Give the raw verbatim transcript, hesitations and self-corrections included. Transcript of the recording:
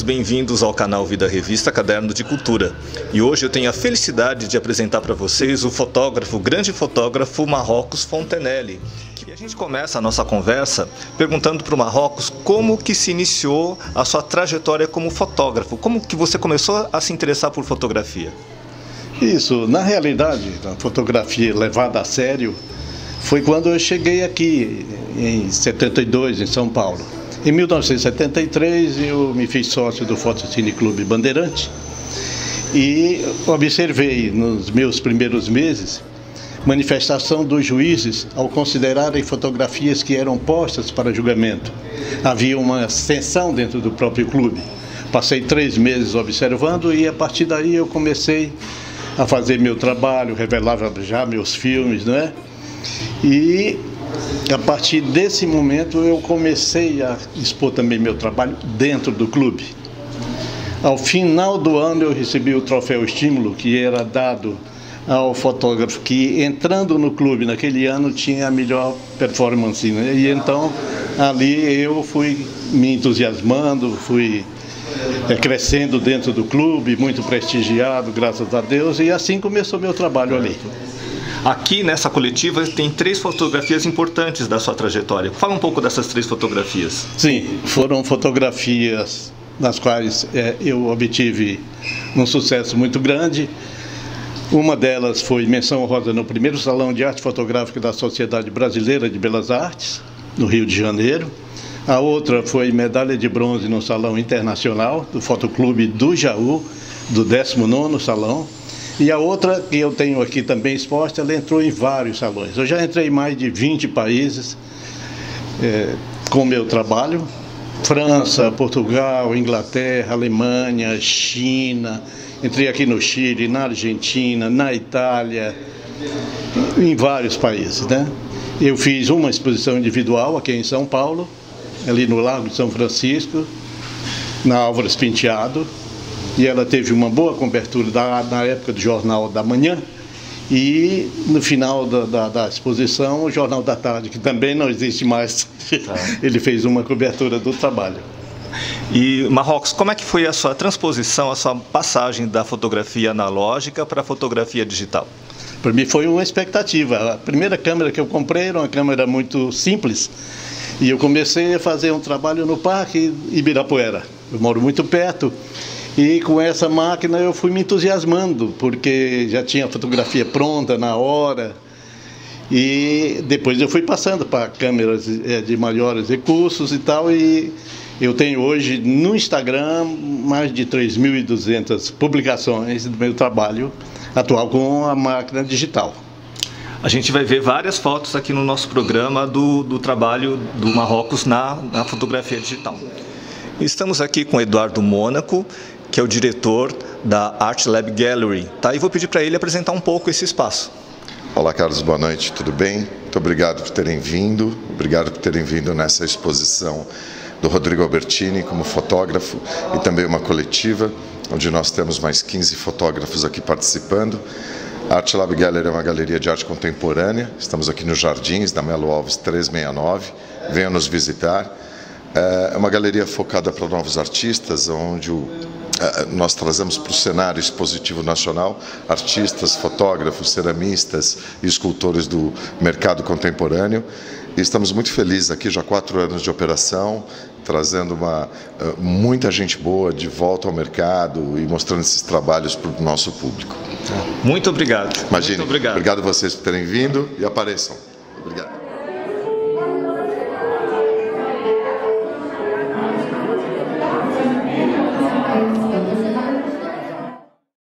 bem-vindos ao canal Vida Revista Caderno de Cultura. E hoje eu tenho a felicidade de apresentar para vocês o fotógrafo, o grande fotógrafo Marrocos Fontenelle. E a gente começa a nossa conversa perguntando para o Marrocos como que se iniciou a sua trajetória como fotógrafo, como que você começou a se interessar por fotografia? Isso, na realidade, a fotografia levada a sério foi quando eu cheguei aqui em setenta e dois, em São Paulo. Em mil novecentos e setenta e três eu me fiz sócio do Fotocine Clube Bandeirante e observei nos meus primeiros meses manifestação dos juízes ao considerarem fotografias que eram postas para julgamento. Havia uma ascensão dentro do próprio clube. Passei três meses observando e a partir daí eu comecei a fazer meu trabalho, revelava já meus filmes, não é? E a partir desse momento eu comecei a expor também meu trabalho dentro do clube. Ao final do ano eu recebi o troféu Estímulo, que era dado ao fotógrafo que, entrando no clube naquele ano, tinha a melhor performance, né? E então ali eu fui me entusiasmando, fui é, crescendo dentro do clube, muito prestigiado, graças a Deus, e assim começou meu trabalho ali. Aqui nessa coletiva tem três fotografias importantes da sua trajetória. Fala um pouco dessas três fotografias. Sim, foram fotografias nas quais é, eu obtive um sucesso muito grande. Uma delas foi menção honrosa no primeiro Salão de Arte Fotográfica da Sociedade Brasileira de Belas Artes, no Rio de Janeiro. A outra foi medalha de bronze no Salão Internacional do Fotoclube do Jaú, do décimo nono Salão. E a outra, que eu tenho aqui também exposta, ela entrou em vários salões. Eu já entrei em mais de vinte países é, com o meu trabalho. França, Portugal, Inglaterra, Alemanha, China. Entrei aqui no Chile, na Argentina, na Itália, em vários países, né? Eu fiz uma exposição individual aqui em São Paulo, ali no Largo de São Francisco, na Álvares Penteado. E ela teve uma boa cobertura da, na época do Jornal da Manhã e no final da, da, da exposição o Jornal da Tarde, que também não existe mais, tá. Ele fez uma cobertura do trabalho. E Marrocos, como é que foi a sua transposição, a sua passagem da fotografia analógica para a fotografia digital? Para mim foi uma expectativa. A primeira câmera que eu comprei era uma câmera muito simples e eu comecei a fazer um trabalho no Parque Ibirapuera. Eu moro muito perto. E com essa máquina eu fui me entusiasmando, porque já tinha a fotografia pronta na hora. E depois eu fui passando para câmeras de maiores recursos e tal. E eu tenho hoje no Instagram mais de três mil e duzentas publicações do meu trabalho atual com a máquina digital. A gente vai ver várias fotos aqui no nosso programa do, do trabalho do Marrocos na, na fotografia digital. Estamos aqui com o Eduardo Mônaco, que é o diretor da Art Lab Gallery, tá? E vou pedir para ele apresentar um pouco esse espaço. Olá, Carlos, boa noite, tudo bem? Muito obrigado por terem vindo, obrigado por terem vindo nessa exposição do Rodrigo Albertini como fotógrafo e também uma coletiva, onde nós temos mais quinze fotógrafos aqui participando. A Art Lab Gallery é uma galeria de arte contemporânea, estamos aqui nos Jardins da Melo Alves trezentos e sessenta e nove, venham nos visitar. É uma galeria focada para novos artistas, onde o nós trazemos para o cenário expositivo nacional artistas, fotógrafos, ceramistas e escultores do mercado contemporâneo. E estamos muito felizes aqui, já há quatro anos de operação, trazendo uma, muita gente boa de volta ao mercado e mostrando esses trabalhos para o nosso público. Muito obrigado. Imagine, muito obrigado. Obrigado a vocês por terem vindo e apareçam.